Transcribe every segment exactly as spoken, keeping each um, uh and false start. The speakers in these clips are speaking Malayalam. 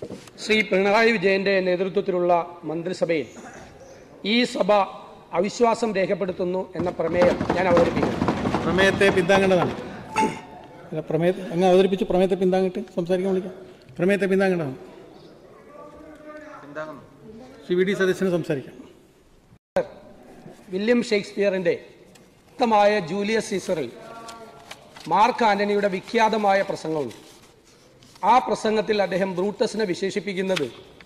Shri Pranay Vijayന്റെ നേതൃത്വത്തിലുള്ള മന്ത്രിസഭയിൽ ഈ സഭ അവിശ്വാസം രേഖപ്പെടുത്തുന്നു എന്ന പ്രമേയം ഞാൻ അവതരിപ്പിക്കുന്നു. പ്രമേയത്തെ പിന്താങ്ങേണ്ടതാണ്. പ്രമേയ അങ്ങ് അവതരിപ്പിച്ച് പ്രമേയത്തെ പിന്താങ്ങിട്ട് സംസാരിക്കാൻ വിളിക്കാം. പ്രമേയത്തെ പിന്താങ്ങേണ്ടതാണ്. ശ്രീ വി ഡി സതീശന് സംസാരിക്കാം. വില്യം ഷേക്സ്പിയറിന്റെ വ്യക്തമായ ജൂലിയസ് സീസറിൽ മാർക്ക് ആന്റണിയുടെ വിഖ്യാതമായ പ്രസംഗമുണ്ട്. ആ പ്രസംഗത്തിൽ അദ്ദേഹം ബ്രൂട്ടസിനെ വിശേഷിപ്പിക്കുന്നത്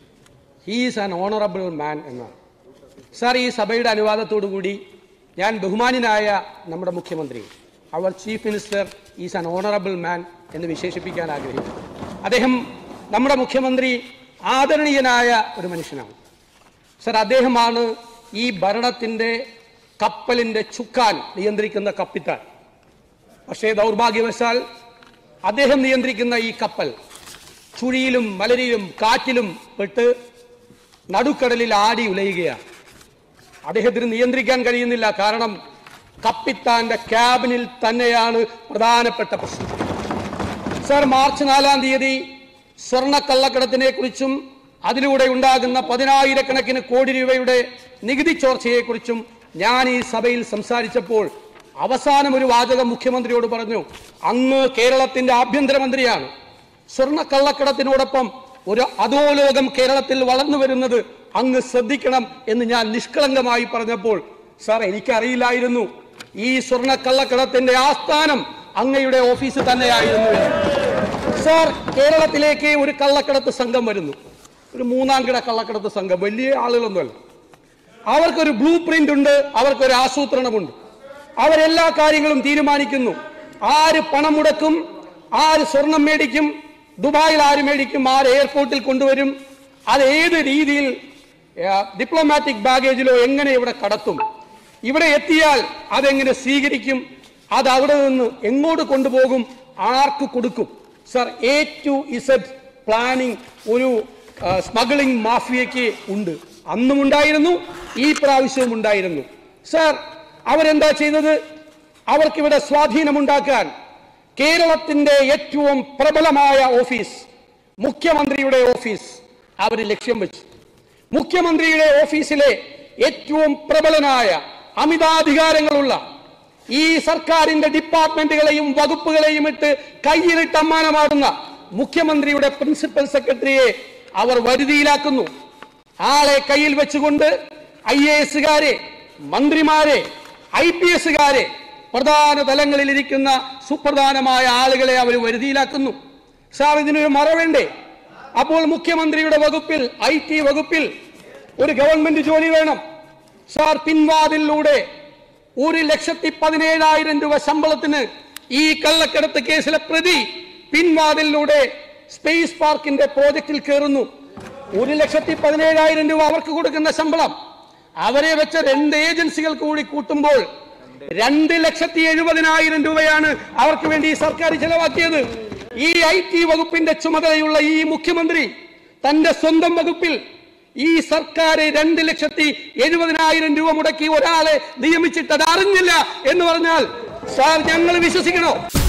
he is an honourable man എന്നാണ്. സാർ, ഈ സഭയുടെ അനുവാദത്തോടു കൂടി ഞാൻ ബഹുമാന്യനായ നമ്മുടെ മുഖ്യമന്ത്രി, അവർ chief minister is an honourable man എന്ന് വിശേഷിപ്പിക്കാൻ ആഗ്രഹിക്കുന്നു. അദ്ദേഹം നമ്മുടെ മുഖ്യമന്ത്രി ആദരണീയനായ ഒരു മനുഷ്യനാണ്. സാർ, അദ്ദേഹമാണ് ഈ ഭരണത്തിൻ്റെ കപ്പലിൻ്റെ ചുക്കാൻ നിയന്ത്രിക്കുന്ന കപ്പിത്താൻ. പക്ഷേ ദൗർഭാഗ്യവശാൽ അദ്ദേഹം നിയന്ത്രിക്കുന്ന ഈ കപ്പൽ ചുഴിയിലും മലരിലും കാറ്റിലും പെട്ട് നടുക്കടലിൽ ആടി ഉലയുകയാണ്. അദ്ദേഹത്തിന് നിയന്ത്രിക്കാൻ കഴിയുന്നില്ല. കാരണം കപ്പിത്താന്റെ ക്യാബിനിൽ തന്നെയാണ് പ്രധാനപ്പെട്ട പ്രശ്നം. സർ, മാർച്ച് നാലാം തീയതി സ്വർണ്ണക്കള്ളക്കടത്തിനെ കുറിച്ചും അതിലൂടെ ഉണ്ടാകുന്ന പതിനായിരക്കണക്കിന് കോടി രൂപയുടെ നികുതി ചോർച്ചയെക്കുറിച്ചും ഞാൻ ഈ സഭയിൽ സംസാരിച്ചപ്പോൾ അവസാനം ഒരു വാചകം മുഖ്യമന്ത്രിയോട് പറഞ്ഞു, അങ്ങ് കേരളത്തിന്റെ ആഭ്യന്തരമന്ത്രിയാണ്, സ്വർണ്ണക്കള്ളക്കടത്തിനോടൊപ്പം ഒരു അധോലോകം കേരളത്തിൽ വളർന്നു വരുന്നത് അങ്ങ് ശ്രദ്ധിക്കണം എന്ന് ഞാൻ നിഷ്കളങ്കമായി പറഞ്ഞപ്പോൾ, സാർ, എനിക്കറിയില്ലായിരുന്നു ഈ സ്വർണ്ണക്കള്ളക്കടത്തിന്റെ ആസ്ഥാനം അങ്ങയുടെ ഓഫീസ് തന്നെയായിരുന്നു. സാർ, കേരളത്തിലേക്ക് ഒരു കള്ളക്കടത്ത് സംഘം വരുന്നു, ഒരു മൂന്നാം കിട കള്ളക്കടത്ത് സംഘം, വലിയ ആളുകളൊന്നുമല്ല. അവർക്കൊരു ബ്ലൂ പ്രിന്റ് ഉണ്ട്, അവർക്കൊരു ആസൂത്രണമുണ്ട്. അവരെല്ലാ കാര്യങ്ങളും തീരുമാനിക്കുന്നു. ആര് പണം മുടക്കും, ആര് സ്വർണം മേടിക്കും, ദുബായിൽ ആര് മേടിക്കും, ആര് എയർപോർട്ടിൽ കൊണ്ടുവരും, അത് ഏത് രീതിയിൽ ഡിപ്ലോമാറ്റിക് ബാഗേജിലോ എങ്ങനെ ഇവിടെ കടത്തും, ഇവിടെ എത്തിയാൽ അതെങ്ങനെ സ്വീകരിക്കും, അത് അവിടെ നിന്ന് എങ്ങോട്ട് കൊണ്ടുപോകും, ആർക്ക് കൊടുക്കും. Sir, A to Z planning ഒരു സ്മഗ്ലിംഗ് മാഫിയയ്ക്ക് ഉണ്ട്. അന്നും ഉണ്ടായിരുന്നു, ഈ പ്രാവശ്യവും ഉണ്ടായിരുന്നു. സർ, അവരെന്താ ചെയ്തത്? അവർക്കിവിടെ സ്വാധീനമുണ്ടാക്കാൻ കേരളത്തിന്റെ ഏറ്റവും പ്രബലമായ ഓഫീസ്, മുഖ്യമന്ത്രിയുടെ ഓഫീസ് അവർ ലക്ഷ്യം വെച്ചു. മുഖ്യമന്ത്രിയുടെ ഓഫീസിലെ ഏറ്റവും പ്രബലനായ അമിതാധികാരങ്ങളുള്ള ഈ സർക്കാരിന്റെ ഡിപ്പാർട്ട്മെന്റുകളെയും വകുപ്പുകളെയും ഇട്ട് കയ്യിലിട്ട് അമ്മാനമാടുന്ന മുഖ്യമന്ത്രിയുടെ പ്രിൻസിപ്പൽ സെക്രട്ടറിയെ അവർ വരുതിയിലാക്കുന്നു. ആളെ കയ്യിൽ വെച്ചുകൊണ്ട് ഐ എ എസുകാരെ, മന്ത്രിമാരെ, ഐ പി എസുകാരെ, പ്രധാന തലങ്ങളിൽ ഇരിക്കുന്ന സുപ്രധാനമായ ആളുകളെ അവർ വരുതിയിലാക്കുന്നു. സാർ, ഇതിനൊരു മറവേണ്ടേ? അപ്പോൾ മുഖ്യമന്ത്രിയുടെ വകുപ്പിൽ, ഐ ടി വകുപ്പിൽ ഒരു ഗവൺമെന്റ് ജോലി വേണം. സാർ, പിൻവാതിലൂടെ ഒരു ലക്ഷത്തി പതിനേഴായിരം രൂപ ശമ്പളത്തിന് ഈ കള്ളക്കടത്ത് കേസിലെ പ്രതി പിൻവാതിലൂടെ സ്പേസ് പാർക്കിന്റെ പ്രോജക്റ്റിൽ കയറുന്നു. ഒരു ലക്ഷത്തി പതിനേഴായിരം രൂപ അവർക്ക് കൊടുക്കുന്ന ശമ്പളം അവരെ വെച്ച രണ്ട് ഏജൻസികൾ കൂടി കൂട്ടുമ്പോൾ രണ്ട് ലക്ഷത്തി എഴുപതിനായിരം രൂപയാണ് അവർക്ക് വേണ്ടി ഈ സർക്കാർ ചെലവാക്കിയത്. ഈ ഐ ടി വകുപ്പിന്റെ ചുമതലയുള്ള ഈ മുഖ്യമന്ത്രി തന്റെ സ്വന്തം വകുപ്പിൽ ഈ സർക്കാർ രണ്ട് ലക്ഷത്തി എഴുപതിനായിരം രൂപ മുടക്കി ഒരാളെ നിയമിച്ചിട്ട് അത് അറിഞ്ഞില്ല എന്ന് പറഞ്ഞാൽ സാർ, ഞങ്ങൾ വിശ്വസിക്കണോ?